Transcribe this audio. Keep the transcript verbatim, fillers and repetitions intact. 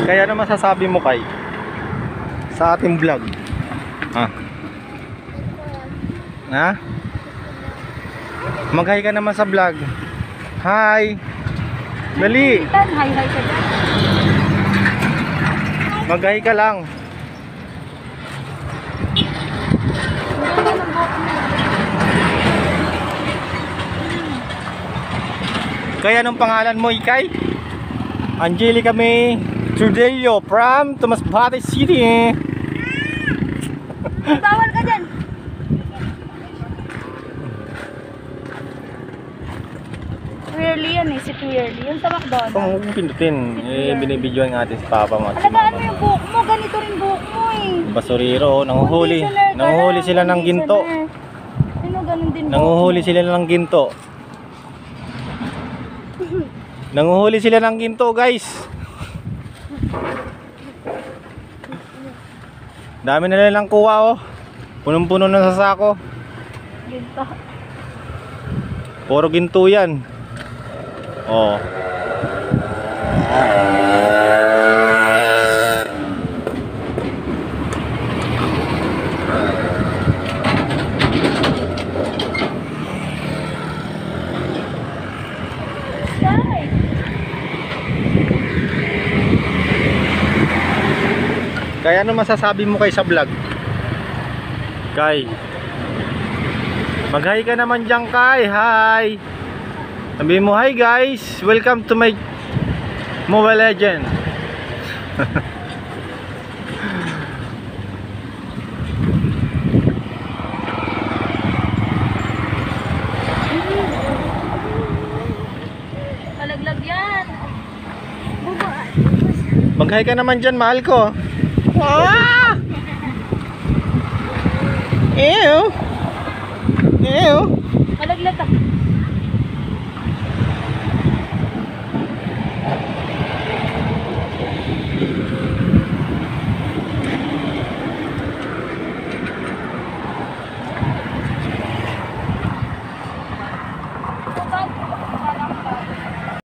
Kaya ano masasabi mo kay sa ating vlog? Ha? Ha? Mag-hi ka naman sa vlog. Hi. Dali. Hi, hi ka dyan. Mag-hi ka lang. Kaya anong pangalan mo, Ikay? Angelica May Trudelio from Masbate City. Bawal ka dyan. Queerly yan eh, si Queerly. Yung sa McDonald's. Kung pindutin, eh, binibidyoan nga atin si Papa mo. Alagaan mo yung buhok mo, ganito rin buhok mo eh. Basuriro, nanguhuli. Conditioner ka Nanguhuli lang, sila ng ginto. conditioner. Ano, ganun din buhok Nanguhuli mo. sila ng ginto. Nanguhuli sila ng ginto, guys. Dami na nilang kuha, oh. Punong-puno na sa sako. Ginto. Puro ginto yan. Oh. Guys. Kaya ano masasabi mo kay sa vlog? Kay. Mag-hi ka naman dyan, Kay. Hi. Sabi mo, hi guys. Welcome to my Mobile Legend. Malaglag yan. Buba. Mag-hi ka naman dyan, mahal ko. Ah! Ew. Ew. Malaglag ka.